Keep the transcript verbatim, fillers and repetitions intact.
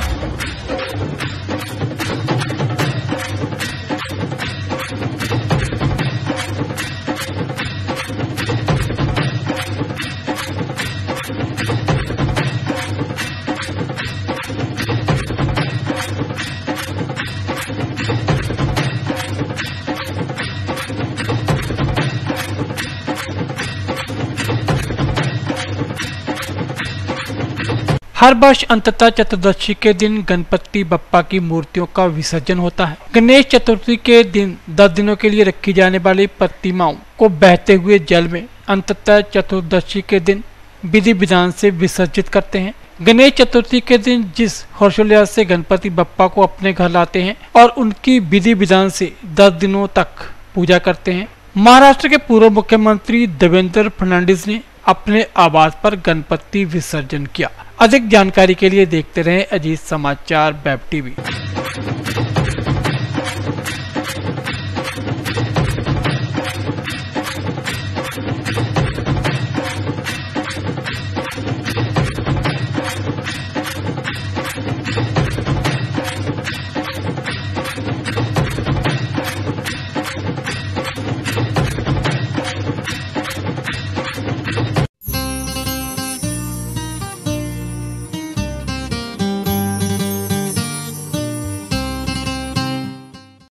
हर वर्ष अंततः चतुर्दशी के दिन गणपति बप्पा की मूर्तियों का विसर्जन होता है। गणेश चतुर्थी के दिन दस दिनों के लिए रखी जाने वाली प्रतिमाओं को बहते हुए जल में अंततः चतुर्दशी के दिन विधि विधान से विसर्जित करते हैं। गणेश चतुर्थी के दिन जिस हर्षोल्लास से गणपति बप्पा को अपने घर लाते हैं और उनकी विधि विधान से दस दिनों तक पूजा करते हैं। महाराष्ट्र के पूर्व मुख्यमंत्री देवेंद्र फडणवीस ने अपने आवास पर गणपति विसर्जन किया। अधिक जानकारी के लिए देखते रहें अजीत समाचार वेब टीवी।